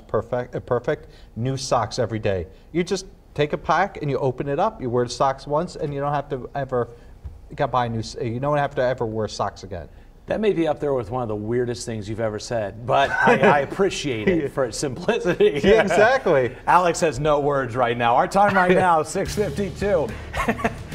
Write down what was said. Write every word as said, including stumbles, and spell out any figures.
perfect, uh, perfect. New socks every day. You just take a pack and you open it up. You wear the socks once, and you don't have to ever got buy new. You don't have to ever wear socks again. That may be up there with one of the weirdest things you've ever said, but I, I appreciate it for its simplicity. Yeah, exactly. Alex has no words right now. Our time right now, six fifty-two.